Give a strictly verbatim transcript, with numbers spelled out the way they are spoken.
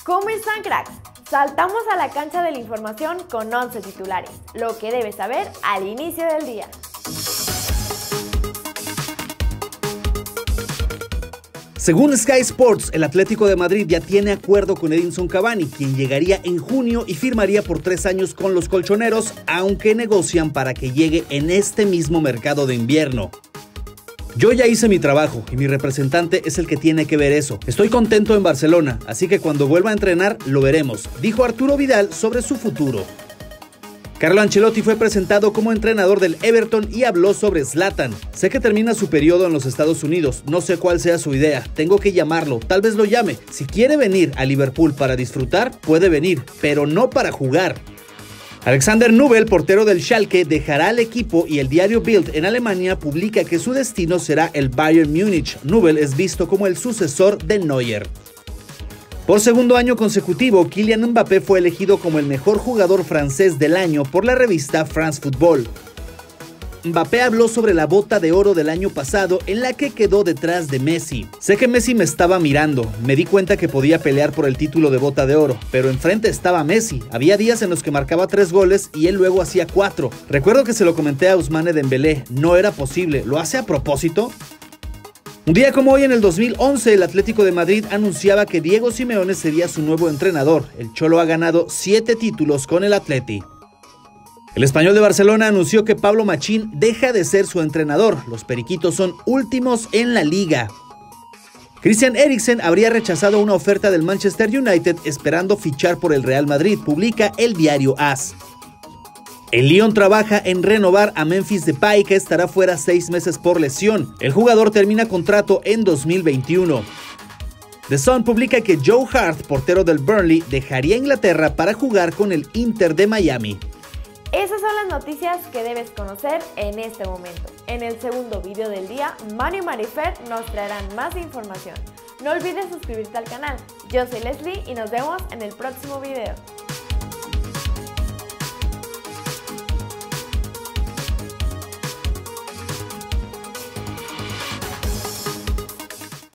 ¿Cómo están, cracks? Saltamos a la cancha de la información con once titulares, lo que debes saber al inicio del día. Según Sky Sports, el Atlético de Madrid ya tiene acuerdo con Edinson Cavani, quien llegaría en junio y firmaría por tres años con los colchoneros, aunque negocian para que llegue en este mismo mercado de invierno. Yo ya hice mi trabajo y mi representante es el que tiene que ver eso. Estoy contento en Barcelona, así que cuando vuelva a entrenar lo veremos, dijo Arturo Vidal sobre su futuro. Carlo Ancelotti fue presentado como entrenador del Everton y habló sobre Zlatan. Sé que termina su periodo en los Estados Unidos, no sé cuál sea su idea, tengo que llamarlo, tal vez lo llame. Si quiere venir a Liverpool para disfrutar, puede venir, pero no para jugar. Alexander Nubel, portero del Schalke, dejará el equipo y el diario Bild en Alemania publica que su destino será el Bayern Múnich. Nubel es visto como el sucesor de Neuer. Por segundo año consecutivo, Kylian Mbappé fue elegido como el mejor jugador francés del año por la revista France Football. Mbappé habló sobre la bota de oro del año pasado en la que quedó detrás de Messi. Sé que Messi me estaba mirando, me di cuenta que podía pelear por el título de bota de oro, pero enfrente estaba Messi. Había días en los que marcaba tres goles y él luego hacía cuatro. Recuerdo que se lo comenté a Ousmane Dembélé, no era posible, ¿lo hace a propósito? Un día como hoy en el dos mil once, el Atlético de Madrid anunciaba que Diego Simeone sería su nuevo entrenador. El Cholo ha ganado siete títulos con el Atleti. El Español de Barcelona anunció que Pablo Machín deja de ser su entrenador. Los periquitos son últimos en la liga. Christian Eriksen habría rechazado una oferta del Manchester United esperando fichar por el Real Madrid, publica el diario AS. El Lyon trabaja en renovar a Memphis Depay, que estará fuera seis meses por lesión. El jugador termina contrato en dos mil veintiuno. The Sun publica que Joe Hart, portero del Burnley, dejaría Inglaterra para jugar con el Inter de Miami. Esas son las noticias que debes conocer en este momento. En el segundo video del día, Manu y Marifer nos traerán más información. No olvides suscribirte al canal. Yo soy Leslie y nos vemos en el próximo video.